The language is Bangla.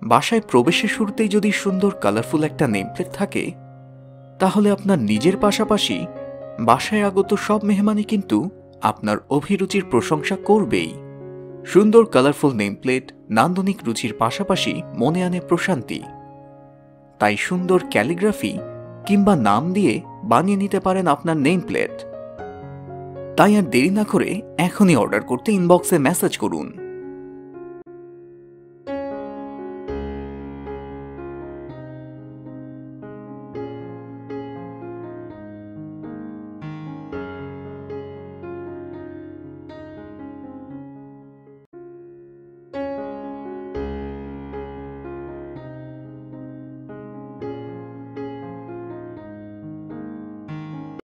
বাসায় প্রবেশের শুরুতেই যদি সুন্দর কালারফুল একটা নেমপ্লেট থাকে, তাহলে আপনার নিজের পাশাপাশি বাসায় আগত সব মেহমানই কিন্তু আপনার অভিরুচির প্রশংসা করবেই। সুন্দর কালারফুল নেমপ্লেট নান্দনিক রুচির পাশাপাশি মনে আনে প্রশান্তি। তাই সুন্দর ক্যালিগ্রাফি কিংবা নাম দিয়ে বানিয়ে নিতে পারেন আপনার নেমপ্লেট। তাই আর দেরি না করে এখনই অর্ডার করতে ইনবক্সে মেসেজ করুন।